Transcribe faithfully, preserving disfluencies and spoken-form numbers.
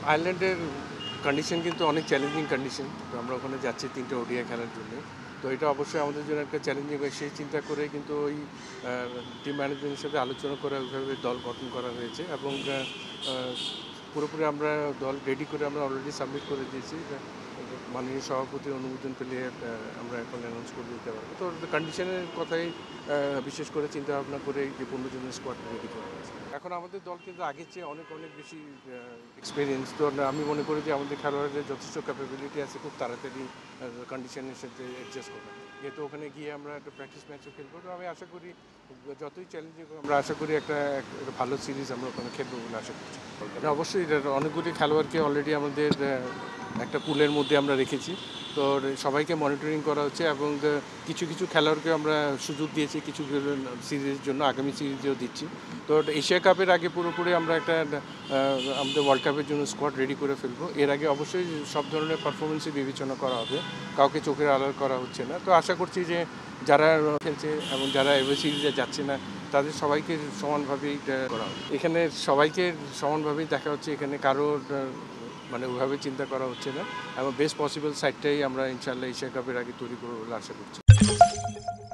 আয়ারল্যান্ডের কন্ডিশন কিন্তু অনেক চ্যালেঞ্জিং কন্ডিশন। তো আমরা ওখানে যাচ্ছি তিনটে ওডিআই খেলার জন্য। তো এটা অবশ্যই আমাদের জন্য একটা চ্যালেঞ্জিং হয়। সেই চিন্তা করে কিন্তু ওই টিম ম্যানেজমেন্টের সাথে আলোচনা করে ওইভাবে দল গঠন করা হয়েছে এবং পুরোপুরি আমরা দল রেডি করে আমরা অলরেডি সাবমিট করে দিয়েছি। মাননীয় সভাপতির অনুমোদন পেলে আমরা এখন অ্যানাউন্স করে দিতে পারবো। তো কন্ডিশনের কথাই বিশেষ করে চিন্তা ভাবনা করে যে পনেরো জনের স্কোয়াড রেডি করা হয়েছে। এখন আমাদের দল কিন্তু আগের চেয়ে অনেক অনেক বেশি এক্সপিরিয়েন্স। তো আমি মনে করি যে আমাদের খেলোয়াড়দের যথেষ্ট ক্যাপাবিলিটি আছে খুব তাড়াতাড়ি কন্ডিশনের সাথে অ্যাডজাস্ট করা। যেহেতু ওখানে গিয়ে আমরা একটা প্র্যাকটিস ম্যাচও খেলবো। তো আমি আশা করি যতই চ্যালেঞ্জিং আমরা আশা করি একটা ভালো সিরিজ আমরা ওখানে খেলবো বলে আশা করছি। অবশ্যই অনেকগুলি খেলোয়াড়কে অলরেডি আমাদের একটা পুলের মধ্যে আমরা রেখেছি। তো সবাইকে মনিটরিং করা হচ্ছে এবং কিছু কিছু খেলোয়াড়কে আমরা সুযোগ দিয়েছি কিছু সিরিজের জন্য, আগামী সিরিজেও দিচ্ছি। তো এশিয়া কাপের আগে পুরোপুরি আমরা একটা আমাদের ওয়ার্ল্ড কাপের জন্য স্কোয়াড রেডি করে ফেলবো। এর আগে অবশ্যই সব ধরনের পারফরমেন্সই বিবেচনা করা হবে, কাউকে চোখের আড়াল করা হচ্ছে না। তো আশা করছি যে যারা খেলছে এবং যারা এবার সিরিজে যাচ্ছে না তাদের সবাইকে সমানভাবেই করা হবে। এখানে সবাইকে সমানভাবেই দেখা হচ্ছে, এখানে কারোর মানে ওইভাবে চিন্তা করা হচ্ছে না এবং বেস্ট পসিবল সাইডটাই আমরা ইনশাআল্লাহ এশিয়া কাপের আগে তৈরি করবো বলে আশা করছি।